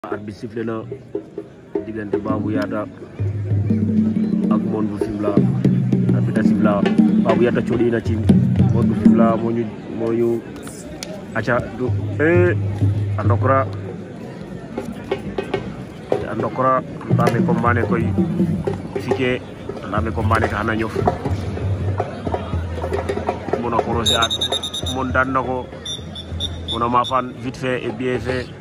Arbitre sifflé na diggante Babou Yatta ak Modou bu Fimela. Arbitre sifflé Babou Yatta coɗina ci Modou bu Fimela moñu aca du a ndokora mbame combane koy fike mbame combane ka xana ñof mona corosé at mon dan nako mona mafan vite fait et bien fait.